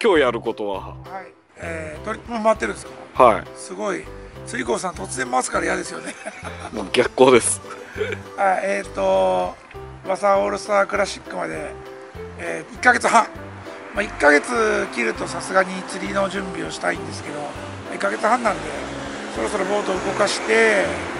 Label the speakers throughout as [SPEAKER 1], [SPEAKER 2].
[SPEAKER 1] 今日やることは。
[SPEAKER 2] はい。トリップも回ってるんですか。
[SPEAKER 1] はい。
[SPEAKER 2] すごい。釣り子さん突然回すから嫌ですよね。
[SPEAKER 1] もう逆光です。
[SPEAKER 2] はい。ワサオールスタークラシックまで、1ヶ月半。まあ、1ヶ月切るとさすがに釣りの準備をしたいんですけど、1ヶ月半なんでそろそろボートを動かして、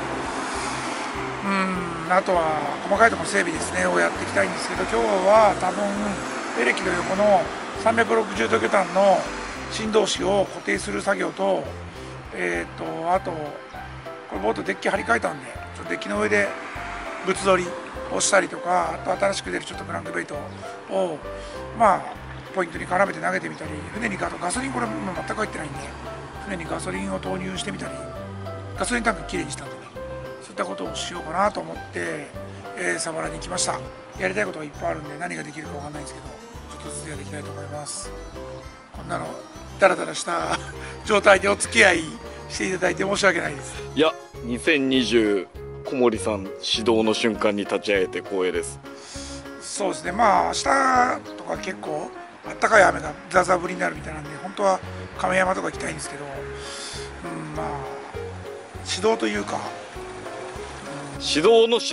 [SPEAKER 2] あとは細かいところ整備ですねをやっていきたいんですけど、今日は多分エレキの横の360度魚探の振動子を固定する作業と、あとこれボートデッキ張り替えたんで、ちょっとデッキの上で物撮りをしたりとか、あと新しく出るちょっとクランクベイトをまあポイントに絡めて投げてみたり、船にガソリン、これ全く入ってないんで船にガソリンを投入してみたり、ガソリンタンクきれいにしたんでね、そういったことをしようかなと思って、サバラに来ました。やりたいことがいっぱいあるんで何ができるかわかんないんですけど、ちょっとずつやっていきたいと思います。こんなのダラダラした状態でお付き合いしていただいて申し訳ないです。
[SPEAKER 1] いや、2020小森さん指導の瞬間に立ち会えて光栄です。
[SPEAKER 2] そうですね。まあ明日とか結構あったかい雨がザーザー降りになるみたいなんで、本当は亀山とか行きたいんですけど、まあ指導というか、
[SPEAKER 1] 指導の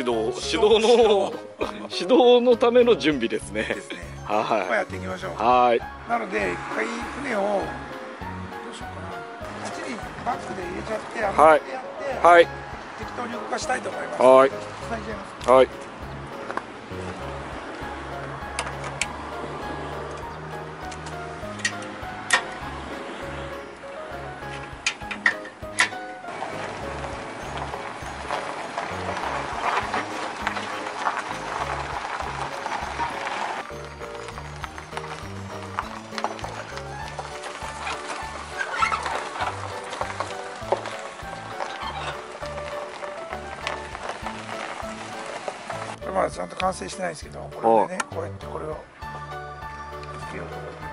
[SPEAKER 1] ための準備ですね。
[SPEAKER 2] ですね。
[SPEAKER 1] はい。
[SPEAKER 2] まあやっていきましょう。
[SPEAKER 1] はい。
[SPEAKER 2] なので一回船をどうしようかな。あっちにバックで入れちゃって上がってやって、
[SPEAKER 1] はい。
[SPEAKER 2] 適当に動かしたいと思います。
[SPEAKER 1] はい。
[SPEAKER 2] 繋いじゃいます。
[SPEAKER 1] はい。
[SPEAKER 2] まだちゃんと完成してないんですけど、これでね、こうやってこれをつけようと思って。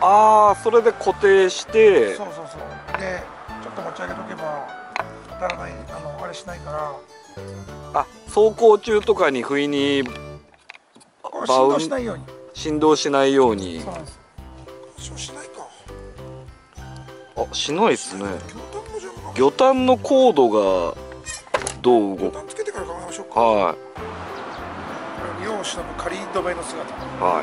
[SPEAKER 1] ああ、それで固定して。
[SPEAKER 2] そうそうそう。で、ちょっと持ち上げとけば当たらない、あれしないから。
[SPEAKER 1] あ、走行中とかに不意に
[SPEAKER 2] 振動しないように。
[SPEAKER 1] 振動しないように。
[SPEAKER 2] そうなんです。しないか。
[SPEAKER 1] あ、しないですね。魚探のコードがどう動く。
[SPEAKER 2] 魚探つけてから考えましょうか。
[SPEAKER 1] はい。
[SPEAKER 2] 世を忍ぶ仮止めの姿。
[SPEAKER 1] はい。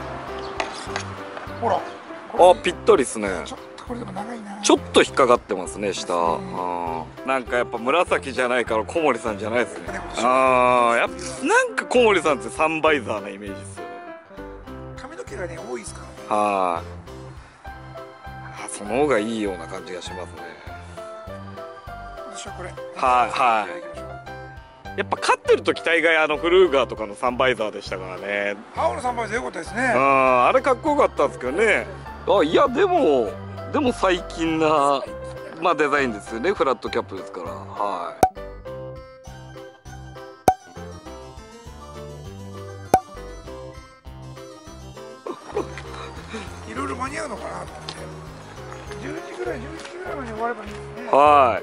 [SPEAKER 2] ほら。
[SPEAKER 1] あ、ぴったりですね。
[SPEAKER 2] ちょっとこれでも長いな。
[SPEAKER 1] ちょっと引っかかってますね、下。なんかやっぱ紫じゃないから小森さんじゃないですね。やっぱなんか小森さんってサンバイザーなイメージですよね。
[SPEAKER 2] 髪の毛がね多いですからね。
[SPEAKER 1] はい。その方がいいような感じがしますね。
[SPEAKER 2] 私はこれ。
[SPEAKER 1] はい。やっぱ勝ってる時大概フルーガーとかのサンバイザーでしたからね。
[SPEAKER 2] 青のサンバイザー良かったですね。
[SPEAKER 1] あれかっこよかったんですけどね。いやでも最近なデザインですよね。フラットキャップですから。はい。
[SPEAKER 2] いろいろ間に合うのかなと思って。10時ぐらい、11時ぐらいまで終わればいいですね。
[SPEAKER 1] はい。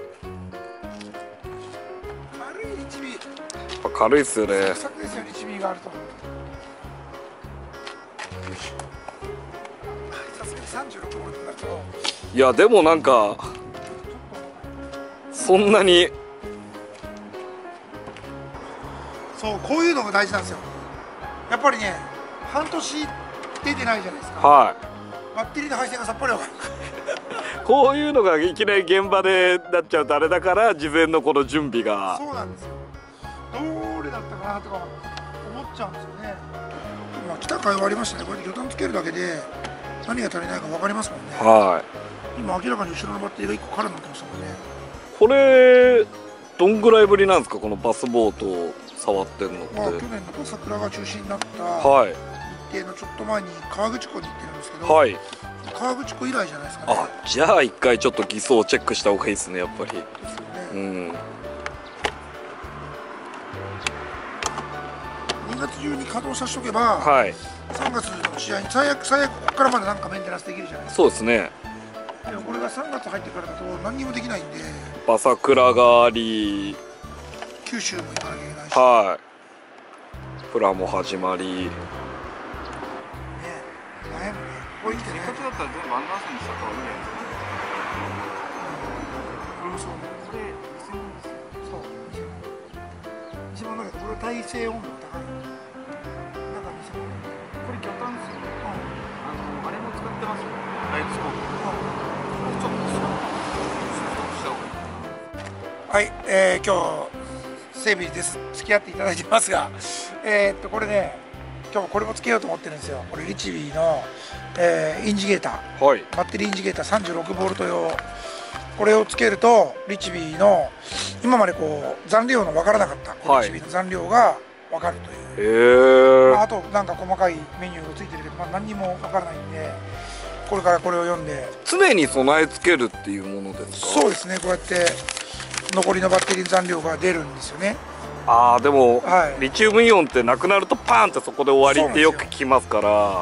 [SPEAKER 2] 軽い1尾。
[SPEAKER 1] 軽いっすよね。
[SPEAKER 2] サクサクですよね、1尾があると。さすがに36ボルトだと。
[SPEAKER 1] いやでもなんかそんなに。
[SPEAKER 2] そう、こういうのが大事なんですよ。やっぱりね、半年出てないじゃないですか。
[SPEAKER 1] はい。
[SPEAKER 2] バッテリーの配線がさっぱりわかんない。
[SPEAKER 1] こういうのがいきなり現場でなっちゃうとあれだから、事前のこの準備が。
[SPEAKER 2] そうなんですよ。どれだったかなとか思っちゃうんですよね。まあ来た甲斐はありましたね。これで魚探つけるだけで何が足りないか分かりますもんね。
[SPEAKER 1] はい。
[SPEAKER 2] 今明らかに後ろのバッテリーが1個空になってましたもんね。
[SPEAKER 1] これどんぐらいぶりなんですか、このバスボートを触ってんのって。
[SPEAKER 2] 去年のバサクラが中心になった日程のちょっと前に河口湖に行ってるんですけど、
[SPEAKER 1] はい。
[SPEAKER 2] 河口湖以来じゃないですかね。
[SPEAKER 1] じゃあ一回ちょっと偽装をチェックした方がいいですね、やっぱり。
[SPEAKER 2] ですよね。2月中に稼働させとけば、
[SPEAKER 1] はい。
[SPEAKER 2] 3月の試合に最悪ここからまでなんかメンテナンスできるじゃないですか。
[SPEAKER 1] そうですね。
[SPEAKER 2] でもこれが3月入ってからだと何にもできないんで、
[SPEAKER 1] バサクラがあり、
[SPEAKER 2] 九州も行かなきゃいけないし、
[SPEAKER 1] はい。フラも始まり、
[SPEAKER 2] ね、悩むね。 これ生きてね。
[SPEAKER 1] せっかくだったら全部アンダーソンにした方がいいんじゃないですか。
[SPEAKER 2] 俺もそう思う。
[SPEAKER 3] これ2000円ですよ。
[SPEAKER 2] そう一番だけどこれ耐性温度が高い。だから2000円。
[SPEAKER 3] これ魚探ですよ。あれも使ってますよ。ライトスコープ。ちょっとストップした方がいい。
[SPEAKER 2] はい、今日整備です付き合っていただいてますが、これね、今日これもつけようと思ってるんですよ。これリチビーの、インジゲーター、
[SPEAKER 1] はい。
[SPEAKER 2] バッテリーインジゲーター36ボルト用。これをつけるとリチビーの今までこう残量の分からなかったこのリチビーの残量が分かるという、まあ、あとなんか細かいメニューがついてるけど、まあ、何にも分からないんで、これからこれを読んで
[SPEAKER 1] 常に備え付けるっていうものですか？
[SPEAKER 2] そうですね、こうやって残りのバッテリーの残量が出るんですよね。
[SPEAKER 1] ああ、でも、
[SPEAKER 2] はい
[SPEAKER 1] リチウムイオンってなくなるとパーンってそこで終わりってよく聞きますから。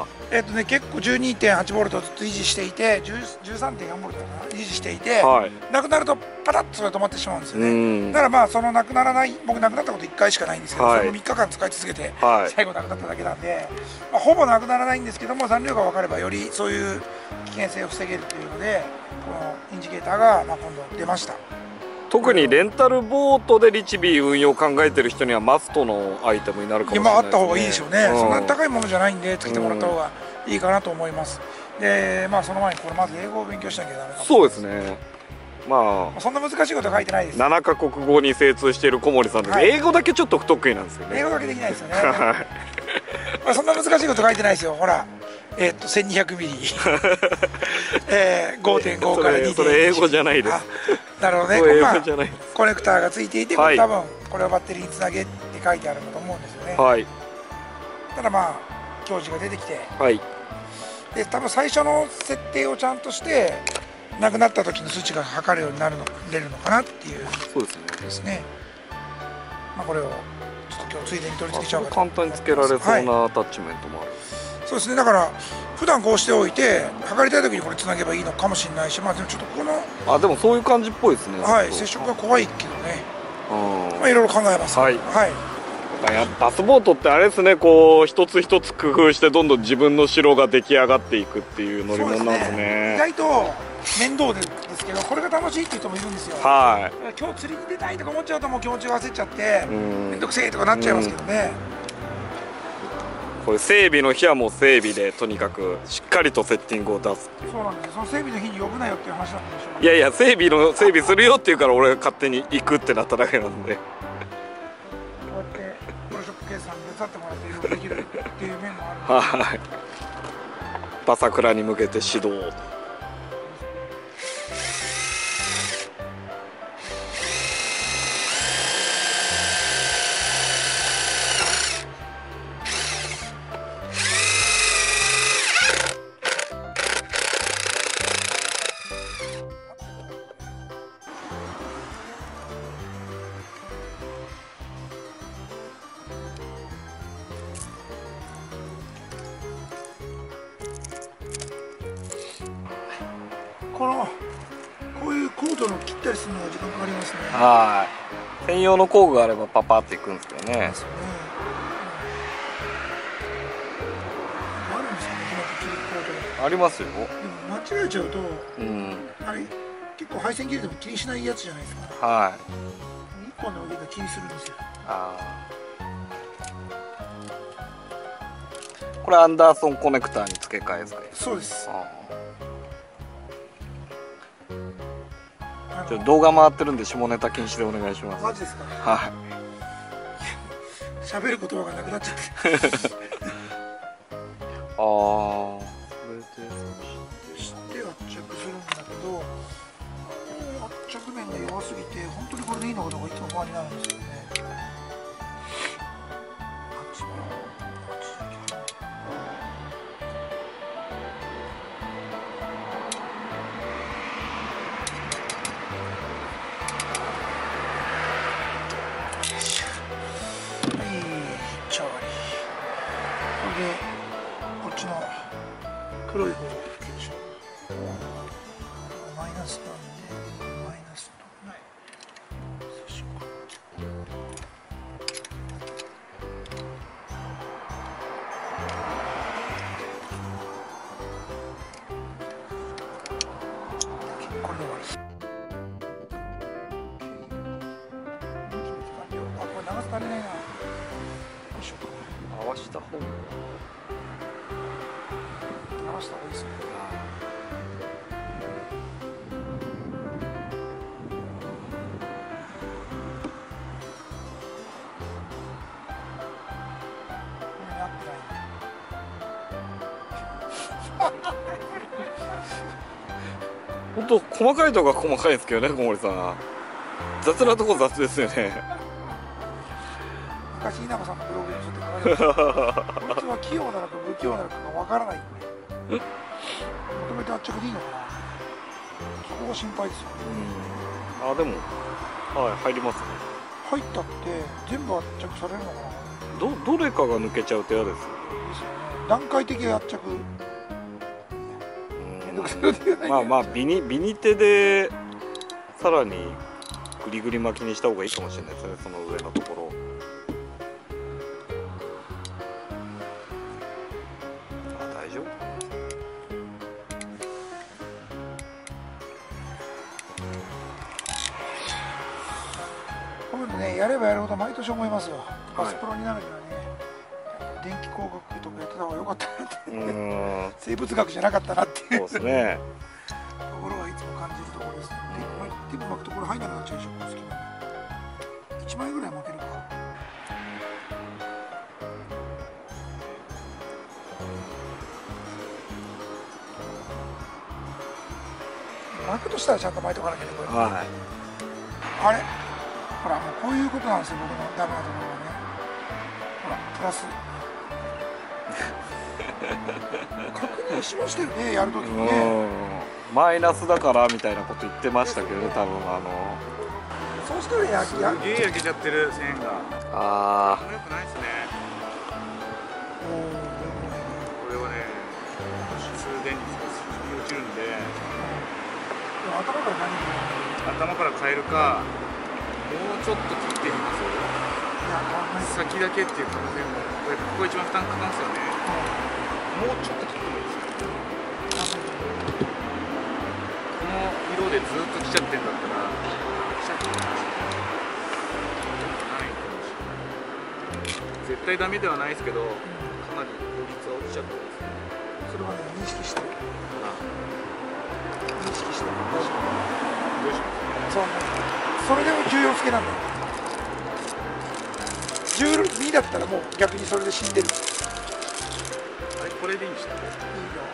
[SPEAKER 2] 結構 12.8 ボルトをずっと維持していて、13.4 ボルトかな維持していて、
[SPEAKER 1] はい。
[SPEAKER 2] なくなるとパタッとそれ止まってしまうんですよ
[SPEAKER 1] う
[SPEAKER 2] ね。
[SPEAKER 1] ん。
[SPEAKER 2] だからまあそのなくならない、僕なくなったこと1回しかないんですけど、
[SPEAKER 1] はい
[SPEAKER 2] それも3日間使い続けて
[SPEAKER 1] はい。
[SPEAKER 2] 最後なくなっただけなんで、まあ、ほぼなくならないんですけども、残量が分かればよりそういう危険性を防げるというので、このインジゲーターがまあ今度出ました。
[SPEAKER 1] 特にレンタルボートでリチビー運用を考えてる人にはマストのアイテムになるかもしれないですね。
[SPEAKER 2] あった方がいいでしょうね、
[SPEAKER 1] うん
[SPEAKER 2] そんな高いものじゃないんでつけてもらった方がいいかなと思います。でまあその前にこれまず英語を勉強しなきゃダメかも。
[SPEAKER 1] そうですね。まあ
[SPEAKER 2] そんな難しいことは書いてないです。
[SPEAKER 1] 7カ国語に精通している小森さんです、
[SPEAKER 2] はい
[SPEAKER 1] 英語だけちょっと不得意なんですよね。
[SPEAKER 2] 英語だけできないですよねまあそんな難しいこと書いてないですよ。ほら1200ミリ5.5 から 2.1
[SPEAKER 1] それ英語じゃないです。
[SPEAKER 2] なるほどね。
[SPEAKER 1] これ英
[SPEAKER 2] まあ
[SPEAKER 1] 語じゃないです。
[SPEAKER 2] コネクターがついていて、
[SPEAKER 1] はい
[SPEAKER 2] 多分これをバッテリーにつなげって書いてあるんだと思うんですよね。
[SPEAKER 1] はい
[SPEAKER 2] ただまあ表示が出てきて、
[SPEAKER 1] はい
[SPEAKER 2] で多分最初の設定をちゃんとしてなくなった時の数値が測るようになるの出るのかなっていう
[SPEAKER 1] そうですね。
[SPEAKER 2] ですね。まあこれをちょっと今日ついでに取り付けちゃおうかと
[SPEAKER 1] 簡単につけられそう
[SPEAKER 2] はい
[SPEAKER 1] なアタッチメントもある。
[SPEAKER 2] そうですね。だから普段こうしておいて測りたい時にこれつなげばいいのかもしれないし、まあでもちょっとこの、
[SPEAKER 1] あ、でもそういう感じっぽいですね。
[SPEAKER 2] はい、接触が怖いけどね、
[SPEAKER 1] うん。
[SPEAKER 2] まあいろいろ考えます。
[SPEAKER 1] はい
[SPEAKER 2] はい
[SPEAKER 1] バスボートってあれですね、こう一つ一つ工夫してどんどん自分の城が出来上がっていくっていう乗り物なんです
[SPEAKER 2] 意
[SPEAKER 1] ね。
[SPEAKER 2] 外と面倒ですけど、これが楽しいっていう人もいるんですよ。
[SPEAKER 1] は
[SPEAKER 2] 今日釣りに出たいとか思っちゃうともう気持ちが焦っちゃって
[SPEAKER 1] い。うん
[SPEAKER 2] 面倒くせえとかなっちゃいますけどね。
[SPEAKER 1] これ整備の日はもう整備でとにかくしっかりとセッティングを出すっていう。
[SPEAKER 2] そうなんですよ。その整備の日に呼ぶなよっていう話なんでしょう。
[SPEAKER 1] いやいや、整備するよって言うから俺が勝手に行くってなっただけなんで。
[SPEAKER 2] こうやってプロショップケースさんに手伝ってもらっていろいろできるっていう面もある。
[SPEAKER 1] はい。バサクラに向けて指導。
[SPEAKER 2] こういうコードの切ったりするのは時間かかりますね。
[SPEAKER 1] はい。専用の工具があればパパっていくんですけどね。
[SPEAKER 2] ですよね。あるんですかね、この切りコード。
[SPEAKER 1] ありますよ。
[SPEAKER 2] でも間違えちゃうと、
[SPEAKER 1] うん。
[SPEAKER 2] あれ結構配線切れても気にしないやつじゃないですか。
[SPEAKER 1] はい。
[SPEAKER 2] 一本の腕が気にするんですよ。
[SPEAKER 1] あーこれアンダーソンコネクターに付け替えですか？
[SPEAKER 2] そうです。
[SPEAKER 1] ちょっと動画回ってるんで下ネタ禁止でお願いします。
[SPEAKER 2] マジですかね。
[SPEAKER 1] はい。
[SPEAKER 2] 喋る言葉がなくなっちゃって。
[SPEAKER 1] ああ、それで
[SPEAKER 2] して圧着するんだけど、圧着面が弱すぎて本当にこれでいいのかどうかいつも不安になるんですよね。調理。これでこっちの黒い方を消しよう。マイナスなんでマイナスとない。差し込む。
[SPEAKER 1] わした方が
[SPEAKER 2] 合わせた方がいいですね。
[SPEAKER 1] 本当細かいとこが細かいんですけどね、小森さん。雑なとこ雑ですよね。
[SPEAKER 2] 昔稲葉さんのブログにちょっと書かれてた。こいつは器用なのか不器用なのかがわからない。求めて圧着でいいのかな。そこが心配ですよ。
[SPEAKER 1] あ、でも、はい、入りますね。
[SPEAKER 2] 入ったって全部圧着されるのかな。
[SPEAKER 1] どれかが抜けちゃうと嫌ですよね。
[SPEAKER 2] ですよね。段階的圧着。
[SPEAKER 1] まあまあビニ手でさらにグリグリ巻きにした方がいいかもしれないですね、その上のところ。あ、大丈夫。
[SPEAKER 2] こういうのね、やればやるほど毎年思いますよ。バスプロになるにはね、電気工学とかやってた方が良かったなって、生物学じゃなかったなっていう
[SPEAKER 1] そうですね。
[SPEAKER 2] ところはいつも感じるところですね。テープ巻くところ入らなくなっちゃうでしょ、この隙間に。1枚ぐらい巻けるか。巻くとしたらちゃんと巻いておかなきゃいけない。
[SPEAKER 1] はい。
[SPEAKER 2] あれ、ほら、もうこういうことなんですよ、僕のダメなところはね。ほら、プラス。確認しましたよね、やるときにね。
[SPEAKER 1] マイナスだからみたいなこと言ってましたけどね、多分
[SPEAKER 2] そうしたら
[SPEAKER 3] すげえ焼けちゃってる線が。
[SPEAKER 1] ああ。
[SPEAKER 3] 良くないですね。これはね、通電に落ちるんで。頭から変えるか、もうちょっと切ってみます。先だけっていう可能性も、ここ一番負担かかるんですよね。もうちょっと切ってもいいですよ。この色でずっと来ちゃってんだったら、来ちゃってるかもしれない。ないかもしれない。絶対ダメではないですけど、かなり効率は落ちちゃってます。
[SPEAKER 2] それはね、認識して。認識して。
[SPEAKER 3] どうします？
[SPEAKER 2] そうね。それでも14付けなんだよ。12だったらもう逆にそれで死んでる。
[SPEAKER 3] あれ、これでいいんでしたっけ？いい
[SPEAKER 2] よ。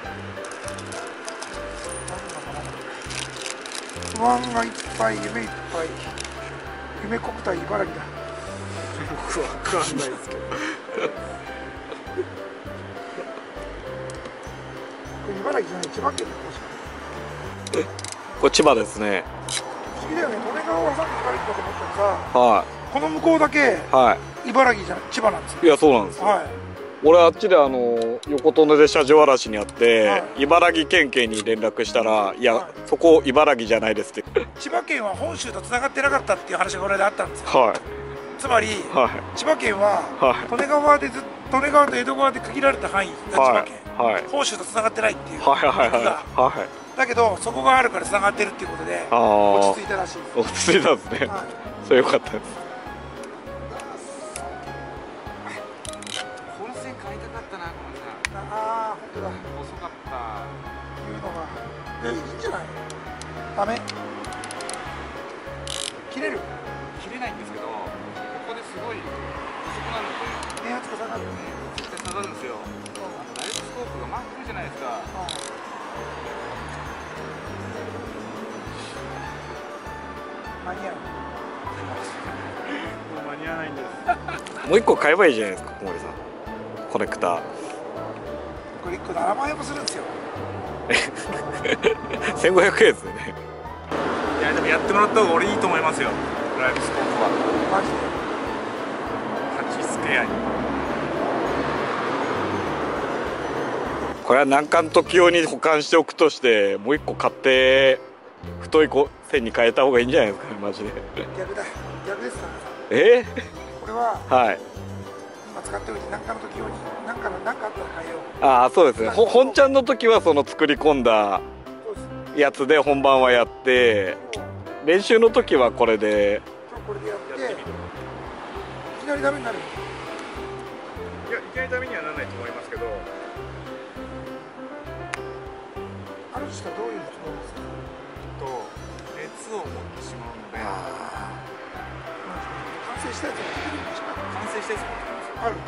[SPEAKER 2] 不安がいっぱい、夢いっぱい。夢国体茨城だ。
[SPEAKER 3] 僕は分かんないですけど。
[SPEAKER 2] これ茨城じゃない、千葉県の方しか。
[SPEAKER 1] これ千葉ですね。
[SPEAKER 2] 不思議だよね。利根川はさっき茨城だと思ったらさ、
[SPEAKER 1] はい。
[SPEAKER 2] この向こうだけ、
[SPEAKER 1] はい。
[SPEAKER 2] 茨城じゃ千葉なんですよ。
[SPEAKER 1] いや、そうなんですよ。
[SPEAKER 2] はい。
[SPEAKER 1] 俺あっちで横利根で車上荒らしにあって、
[SPEAKER 2] はい、
[SPEAKER 1] 茨城県警に連絡したら、いや、はい、そこ茨城じゃないですって。
[SPEAKER 2] 千葉県は本州とつながってなかったっていう話がこれであったんですよ。
[SPEAKER 1] はい。
[SPEAKER 2] つまり、はい、千葉県は、はい、利根川と江戸川で区切られた範囲が千葉県、はいはい、本州とつながってないっていう
[SPEAKER 1] はいはいはいはい。
[SPEAKER 2] だけどそこがあるからつながってるっていうことで落ち着いたらしいです。
[SPEAKER 1] 落ち着いたんですね。はい、それ良かったです。
[SPEAKER 3] 本線買いたかったな、このさ。
[SPEAKER 2] ああ、本当だ。
[SPEAKER 3] 遅かった。
[SPEAKER 2] いうのが。いいんじゃない？ダメ。切れる？
[SPEAKER 3] 切れないんですけど、ここですごい細くなるので。
[SPEAKER 2] 電圧が下がるよね。
[SPEAKER 3] 絶対下がるんですよ。ライトスコープが真っ黒じゃないですか。
[SPEAKER 2] 間に合う。
[SPEAKER 3] もう間に合わないんです。
[SPEAKER 1] もう一個買えばいいじゃないですか、小森さん。コネクター。
[SPEAKER 2] これ1個7万円もするんですよ。
[SPEAKER 1] 1500円ですよね。
[SPEAKER 3] いや、でもやってもらった方が俺いいと思いますよ。ライトスコープは。
[SPEAKER 2] マジで。
[SPEAKER 3] 8スペアに。
[SPEAKER 1] これは難関時用に保管しておくとして、もう一個買って太い線に変えた方がいいんじゃないですかね、マジで。
[SPEAKER 2] 逆だ、逆ですから。これは、はい、今使っておいて難関の時用に何かあったら変えよう。
[SPEAKER 1] ああ、そうですね。本ちゃんの時はその作り込んだやつで本番はやって、練習の時はこれで。
[SPEAKER 2] これでやっていきなりダメになる。
[SPEAKER 3] いや、いきなりダメにはならないと思いますけど、
[SPEAKER 2] あるとしたらどういう人ですか？
[SPEAKER 3] 熱を持ってしまうので、
[SPEAKER 2] 完成したやつができるんですか？
[SPEAKER 3] 完成したやつ持ってきますよ。
[SPEAKER 2] ある。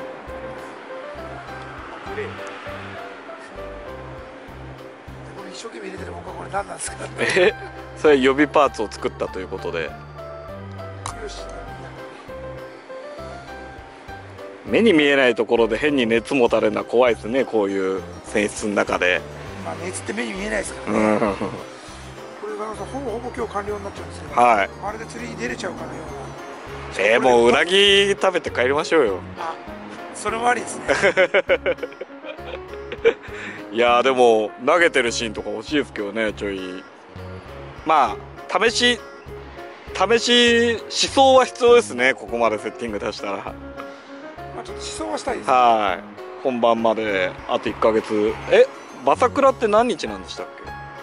[SPEAKER 3] で、
[SPEAKER 2] これ一生懸命入れてる僕はこれ何なんですか？
[SPEAKER 1] それ予備パーツを作ったということで、
[SPEAKER 2] よし。
[SPEAKER 1] 目に見えないところで変に熱持たれるのは怖いですね、こういう泉質の中で。
[SPEAKER 2] まあ熱って目に見えないですからね。
[SPEAKER 1] うん、
[SPEAKER 2] これがほぼ今日完了になっちゃうんですけど、
[SPEAKER 1] はい。
[SPEAKER 2] まるで釣りに出れちゃうかのような。
[SPEAKER 1] もううなぎ食べて帰りましょうよ。
[SPEAKER 2] あ、それもありですね。
[SPEAKER 1] いやーでも投げてるシーンとか欲しいですけどね、ちょい。まあ試し思想は必要ですね、ここまでセッティング出したら。
[SPEAKER 2] まあちょっと思想はしたいですね。
[SPEAKER 1] はい、本番まであと1ヶ月。バサクラって何日なんでしたっ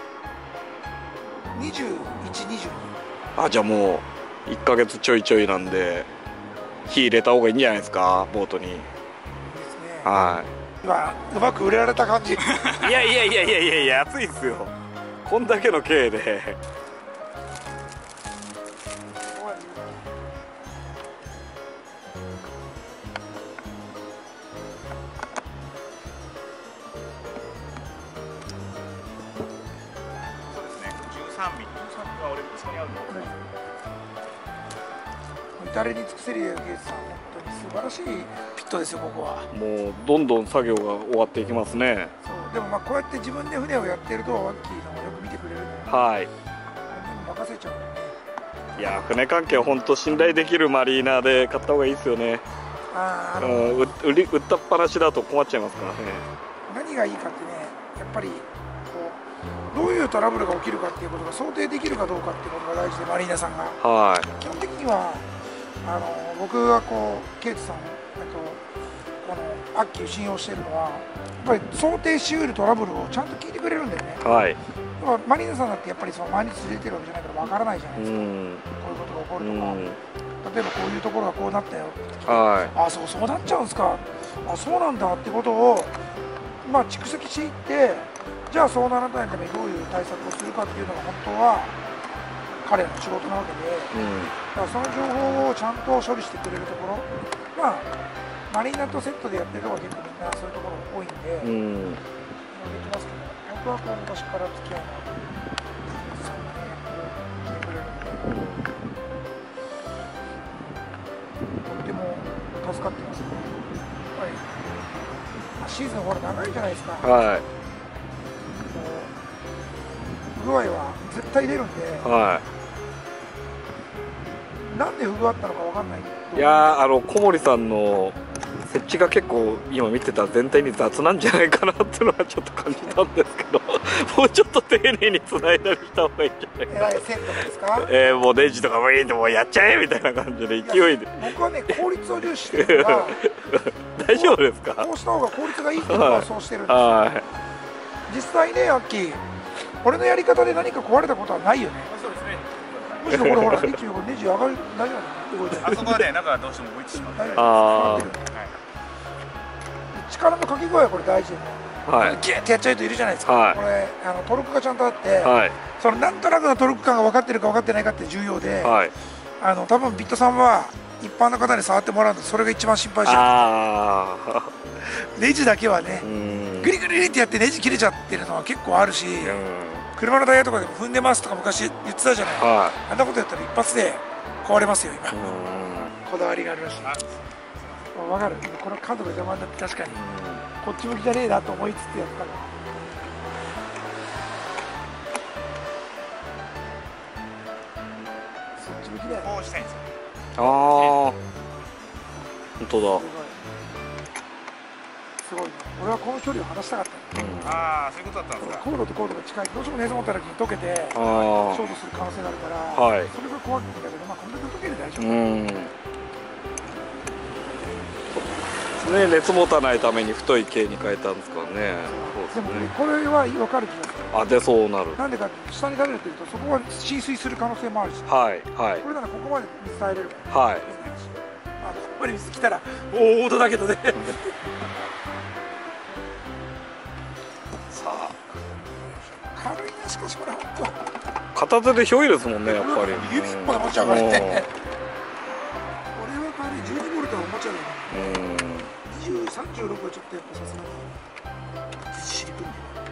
[SPEAKER 1] け
[SPEAKER 2] 21、22。
[SPEAKER 1] あ、じゃあもう1ヶ月ちょいちょいなんで火入れた方がいいんじゃないですか、ボートに。
[SPEAKER 2] ですね。
[SPEAKER 1] は
[SPEAKER 2] 今うまく売れられた感じ。
[SPEAKER 1] い。いや安いっすよ、こんだけの経で。
[SPEAKER 3] そうですね、13ミリ。13ミリは俺ここにあるの。
[SPEAKER 2] 至れり尽くせりゲイツさん、本当に素晴らしいピットですよ、ここは。
[SPEAKER 1] もうどんどん作業が終わっていきますね。
[SPEAKER 2] そうでもまあこうやって自分で船をやってるとワッキーのよく見てくれるので、
[SPEAKER 1] はい。
[SPEAKER 2] 任せちゃうんでね。
[SPEAKER 1] いや船関係は本当信頼できるマリーナーで買った方がいいですよね。売ったっぱなしだと困っちゃいますからね。
[SPEAKER 2] 何がいいかってね、やっぱりこうどういうトラブルが起きるかっていうことが想定できるかどうかっていうことが大事で、マリーナさんが
[SPEAKER 1] はい。
[SPEAKER 2] 基本的には僕がこうケイツさんこのアッキーを信用しているのは、やっぱり想定しうるトラブルをちゃんと聞いてくれるんだよね。
[SPEAKER 1] はい。
[SPEAKER 2] マリーナさんだってやっぱりその毎日釣れてるわけじゃないからわからないじゃないですか。こういうことが起こるとか、例えばこういうところがこうなったよって聞いて、
[SPEAKER 1] はい。
[SPEAKER 2] あ、そうなっちゃうんですか、あ、そうなんだってことをまあ蓄積していって、じゃあそうならないためにどういう対策をするかっていうのが本当は彼らの仕事なわけで、だからその情報をちゃんと処理してくれるところ、まあマリーナとセットでやってるところは結構みんなそういうところ多いんで、できますけど、僕はこう昔から付き合いのあるさんがね、来てくれるので、とっても助かってますね。やっぱり、シーズンほら長いじゃないですか。
[SPEAKER 1] はい。
[SPEAKER 2] 不具合は絶対出るんで、
[SPEAKER 1] は
[SPEAKER 2] なんで不具合あったのかわかんない。
[SPEAKER 1] い。いやー小森さんの設置が結構今見てたら全体に雑なんじゃないかなっていうのはちょっと感じたんですけどもうちょっと丁寧に繋いだりした方がいいんじゃないかな。
[SPEAKER 2] えらい線とかですか？
[SPEAKER 1] もうネジとかもいいんでもうやっちゃえみたいな感じで勢いで。
[SPEAKER 2] 僕はね、効率を重視してるから
[SPEAKER 1] 大丈夫ですか？
[SPEAKER 2] こうした方が効率がいいっていうのはそうしてるんですよ。
[SPEAKER 1] は
[SPEAKER 2] 実際ね、アッキー、俺のやり方で何か壊れたことはないよね。
[SPEAKER 3] そうですね。
[SPEAKER 2] むしろこれほら、ネジ上がる、大丈夫？動いて
[SPEAKER 3] あそこはね、なんかどうしても動いてしまう。
[SPEAKER 2] 大丈夫。
[SPEAKER 1] あー
[SPEAKER 2] 上がってる。力のかけ具合はこれ大事でね。
[SPEAKER 1] はい。
[SPEAKER 2] ギュッてやっちゃう人いるじゃないですか。
[SPEAKER 1] はい
[SPEAKER 2] これトルクがちゃんとあって、
[SPEAKER 1] はい。
[SPEAKER 2] そのなんとなくのトルク感が分かってるか分かってないかって重要で、
[SPEAKER 1] はい。
[SPEAKER 2] 多分ビットさんは一般の方に触ってもらうの、それが一番心配してる。
[SPEAKER 1] ああ。
[SPEAKER 2] ネジだけはね、グリグリグリってやってネジ切れちゃってるのは結構あるし、車のタイヤとかでも踏んでますとか昔言ってたじゃない。
[SPEAKER 1] は
[SPEAKER 2] あんなことやったら一発で壊れますよ今。こだわりがありました。分かる。この角が邪魔になって確かにこっち向きじゃねえなと思いつつやったら。そっち向きだよね。
[SPEAKER 3] こうしたいんですよ。
[SPEAKER 1] ああ。本当だ。
[SPEAKER 2] すごいね。俺はこの距離を離したかった。
[SPEAKER 3] ああ、そういうことだったんですか。
[SPEAKER 2] コードとコードが近い。どうしても熱持った時に溶けてシ
[SPEAKER 1] あ
[SPEAKER 2] ョートする可能性があるから、
[SPEAKER 1] はい
[SPEAKER 2] それが怖いんだけど、まあこんだけ溶ける大丈夫。
[SPEAKER 1] ね、熱持たないために太い系に変えたんですからね。
[SPEAKER 2] でもね、これは分かる気がする。
[SPEAKER 1] あ、でそうなる。
[SPEAKER 2] なんでかっていうと、下に垂れるっていうと、そこが浸水する可能性もあるし、
[SPEAKER 1] はいはい
[SPEAKER 2] これならここまで伝えれるから、
[SPEAKER 1] はい。
[SPEAKER 2] あぱり水来たら大音だけどね
[SPEAKER 1] さあ
[SPEAKER 2] 軽いな。しかしこれ本当
[SPEAKER 1] 片手でひょいですもんねやっぱり。
[SPEAKER 2] 指一本で持ち上がれてこれは軽い。12ボルトはおもちゃだよね。20、36はちょっとやっぱさすがにずっしりくんで。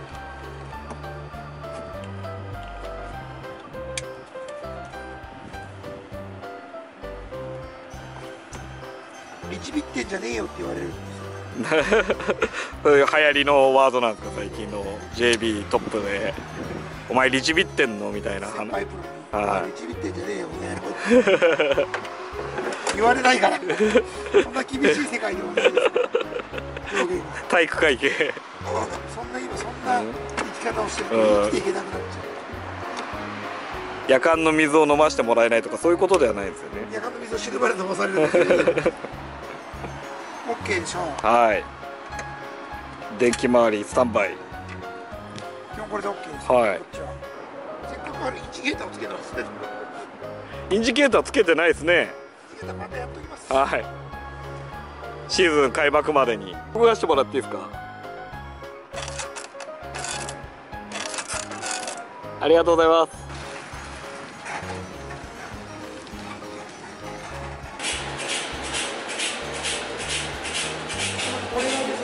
[SPEAKER 2] リチビってんじゃねえよって言われるんですよ。
[SPEAKER 1] そういう流行りのワードなんですか最近の JB トップで「お前リチビってんの?」みたいな
[SPEAKER 2] 先輩プロに「
[SPEAKER 1] はい
[SPEAKER 2] リチビってんじゃねえよ」みたいな言われないからそんな厳しい世界ではないです表現が。
[SPEAKER 1] 体育会系
[SPEAKER 2] そんな今そんな生き方をしてると生きていけなくなっちゃ
[SPEAKER 1] 夜間の水を飲ませてもらえないとかそういうことではないですよね。
[SPEAKER 2] う。夜間の水を死ぬまで飲まされるんですよOK でしょう。
[SPEAKER 1] はい電気回りスタンバイ。
[SPEAKER 2] 基本これで OK です。
[SPEAKER 1] はい
[SPEAKER 2] こっちはせっかくあるインジゲーターをつけてますね。
[SPEAKER 1] インジケーターつけてないですね。
[SPEAKER 2] インジゲーターまたやっときます。
[SPEAKER 1] はいシーズン開幕までに動かしてもらっていいですか。ありがとうございます。
[SPEAKER 2] これなんです。お願いし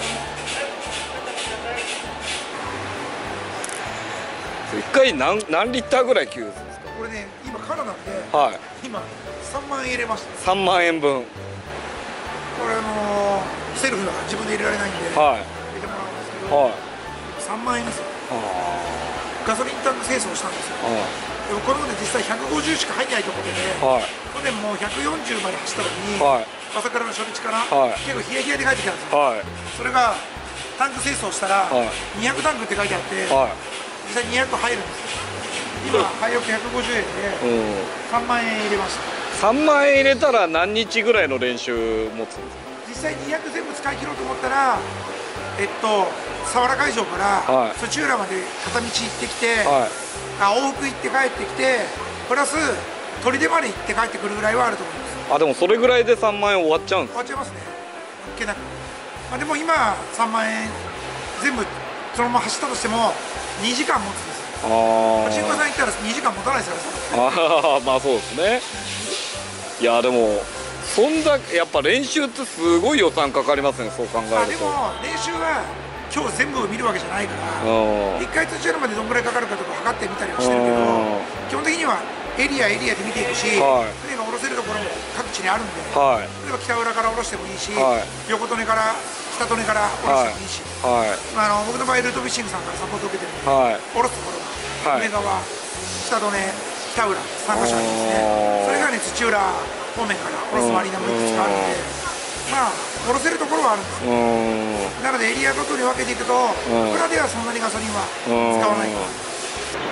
[SPEAKER 2] ます。
[SPEAKER 1] 一回何リッターぐらい給油するんです
[SPEAKER 2] これね今空なんで
[SPEAKER 1] か。はい
[SPEAKER 2] 今3万円入れました。
[SPEAKER 1] 3万円分。
[SPEAKER 2] これセルフだから自分で入れられないんで入
[SPEAKER 1] はい
[SPEAKER 2] れてもらうんですけど、
[SPEAKER 1] はい
[SPEAKER 2] 3万円ですよ。
[SPEAKER 1] は
[SPEAKER 2] ガソリンタンク清掃したんですよ。
[SPEAKER 1] あ
[SPEAKER 2] でもこれまで実際150しか入んないところで、
[SPEAKER 1] はい
[SPEAKER 2] 去年もう140まで走った時に、
[SPEAKER 1] はい
[SPEAKER 2] 朝からの初日から、
[SPEAKER 1] はい
[SPEAKER 2] 結構冷え冷えで帰ってきたんですよ。
[SPEAKER 1] はい
[SPEAKER 2] それがタンク清掃したら、
[SPEAKER 1] はい
[SPEAKER 2] 200タンクって書いてあって、
[SPEAKER 1] はい
[SPEAKER 2] 実際200入るんですよ。今廃屋150円で
[SPEAKER 1] うん
[SPEAKER 2] 3万円入れました。
[SPEAKER 1] 3万円入れたら何日ぐらいの練習持つんですか。
[SPEAKER 2] 実際200全部使い切ろうと思ったら佐原会場から
[SPEAKER 1] はい
[SPEAKER 2] 土浦まで片道行ってきて、
[SPEAKER 1] はい
[SPEAKER 2] 往復行って帰ってきてプラス砦まで行って帰ってくるぐらいはあると思います。
[SPEAKER 1] あでもそれぐらいで3万円終わっちゃうんです
[SPEAKER 2] 終わっちゃいますね。いけなく、でも今3万円全部そのまま走ったとしても2時間持つんですよ。パチンコ屋さん行ったら2時間持たないですから
[SPEAKER 1] ああまあそうですね。いやでもそんだけやっぱ練習ってすごい予算かかりますねそう考えると。
[SPEAKER 2] でも練習は今日全部見るわけじゃないから
[SPEAKER 1] うん
[SPEAKER 2] 1回土浦までどんぐらいかかるかとか測ってみたりはしてるけど基本的にはエリアで見ていくし、
[SPEAKER 1] はい
[SPEAKER 2] 船が下ろせるところも各地にあるんで、
[SPEAKER 1] はい
[SPEAKER 2] 例えば北浦から下ろしてもいいし、
[SPEAKER 1] はい
[SPEAKER 2] 横利根から北利根から下ろしてもいいし、
[SPEAKER 1] はい
[SPEAKER 2] 僕の場合ルートフィッシングさんからサポートを受けてるんで、
[SPEAKER 1] はい
[SPEAKER 2] 下ろすところが、
[SPEAKER 1] はい
[SPEAKER 2] 梅川、北利根、北浦3カ所ありますね。それがね土浦方面から下ろすマリーナもいくつかあるんで、下ろせるところはあるんですよ。なのでエリアごとに分けていくと裏ではそんなにガソリンは使わないから、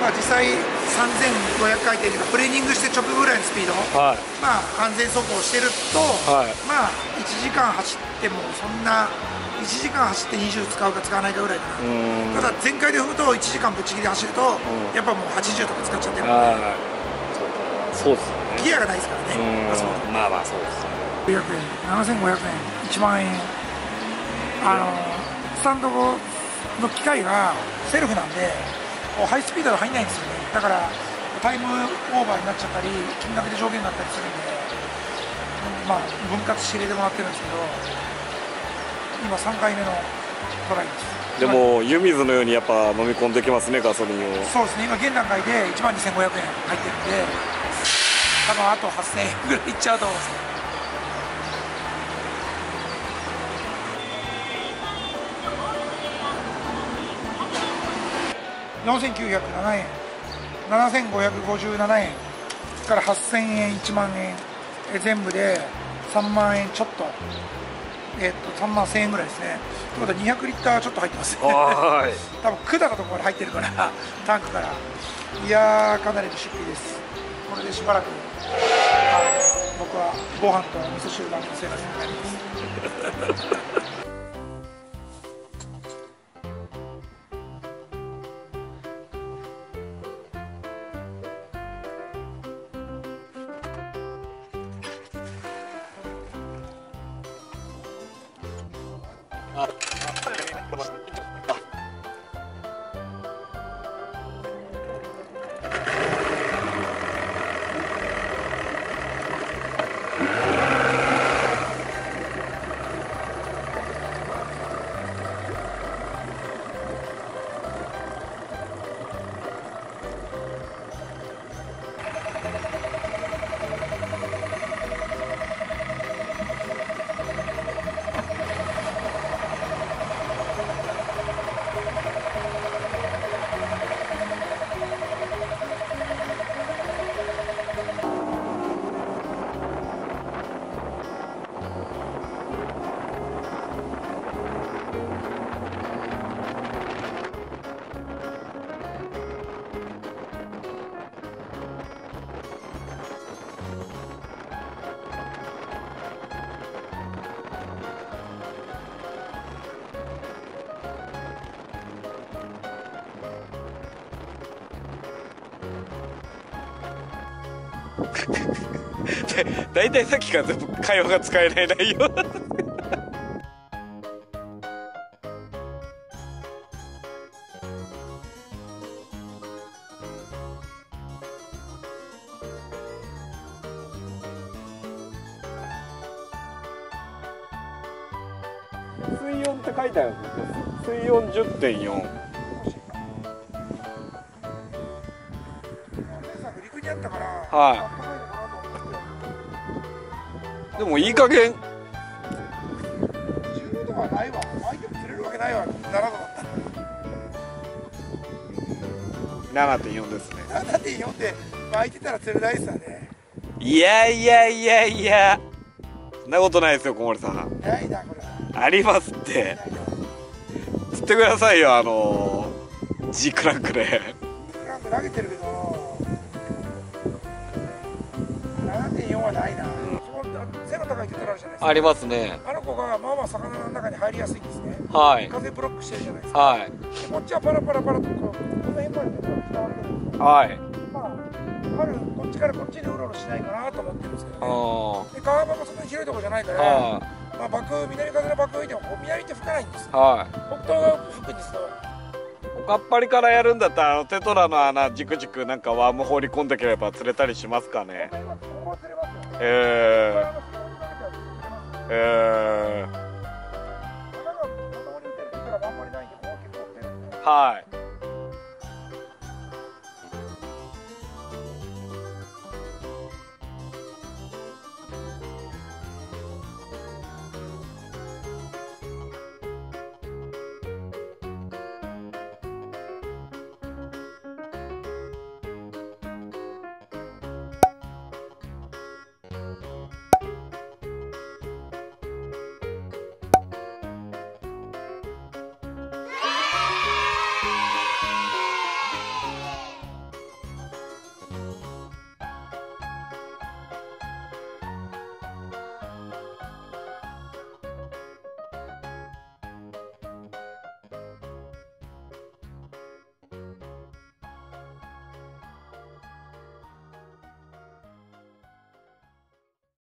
[SPEAKER 2] 実際3500回転とかプレーニングして直後ぐらいのスピード、
[SPEAKER 1] はい
[SPEAKER 2] 安全走行してると、
[SPEAKER 1] はい
[SPEAKER 2] 1時間走ってもそんな1時間走って20使うか使わないかぐらいかな。ただ全開で踏むと1時間ぶっちぎりで走るとやっぱもう80とか使っちゃってるので、
[SPEAKER 1] そうですね。
[SPEAKER 2] ギアがないですからね。
[SPEAKER 1] まあまあそうですね。
[SPEAKER 2] 500円、7500円、1万円、スタンドの機械がセルフなんで、ハイスピードで入んないんですよね。だから、タイムオーバーになっちゃったり、金額で上限になったりするんで、分割して入れてもらってるんですけど、今、3回目のトライです。
[SPEAKER 1] でも、湯水のようにやっぱ飲み込んできますね、ガソリンを。
[SPEAKER 2] そうですね、今、現段階で1万2500円入ってるんで、多分あと8000円ぐらいいっちゃうと思うんですね。4907円、7557円から8000円、1万円、全部で3万円ちょっと、3万1000円ぐらいですね。ということは200リッターちょっと入ってますね。多分管のところまで入ってるから、タンクから。いやー、かなりの出費です。これでしばらく、僕はご飯と味噌汁だけの生活になります。
[SPEAKER 1] だいたいさっきから全部会話が使えない内容水温って書いてあるんですよ。水温 10.4。
[SPEAKER 2] 陸にあったから
[SPEAKER 1] はい。でもいい加減
[SPEAKER 2] 10度はないわ。巻いても釣れるわけないわ。7度だった。
[SPEAKER 1] 7.4 ですね。
[SPEAKER 2] 7.4 で巻いてたら釣れないですよね。
[SPEAKER 1] いやいやいやいや、そんなことないですよ小森さん。
[SPEAKER 2] ないなこれ。
[SPEAKER 1] ありますって。釣ってくださいよ、G クランクで。
[SPEAKER 2] クランク投げてるけど 7.4 はないな。背の高いって取られるじゃないですか。
[SPEAKER 1] ありますね。
[SPEAKER 2] あの子がまあまあ魚の中に入りやすいんですね。
[SPEAKER 1] はい。
[SPEAKER 2] 風ブロックしてるじゃないですか。
[SPEAKER 1] はい。
[SPEAKER 2] でこっちはパラパラパラとこの辺まで伝わってるんですよ。
[SPEAKER 1] はい。
[SPEAKER 2] まあ春こっちからこっちにうろうろしないかなと思ってるんですけどね。
[SPEAKER 1] あ
[SPEAKER 2] で川場もそんなに広いところじゃないか
[SPEAKER 1] あ。
[SPEAKER 2] ら、
[SPEAKER 1] は
[SPEAKER 2] まあ南風の爆風でもこう南って吹かないんですよ。
[SPEAKER 1] い。はい。
[SPEAKER 2] 北東が吹くんですよ。
[SPEAKER 1] おかっぱりからやるんだったらテトラの穴じくじくなんかワーム放り込んでければ釣れたりしますかね。
[SPEAKER 2] ここは釣れますよ。
[SPEAKER 1] え
[SPEAKER 2] 魚がまともに打てるって言ったらあんまりないんで、ここは結構打てるんで。
[SPEAKER 1] はい。